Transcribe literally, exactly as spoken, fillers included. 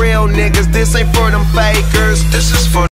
real niggas, this ain't for them fakers. This is for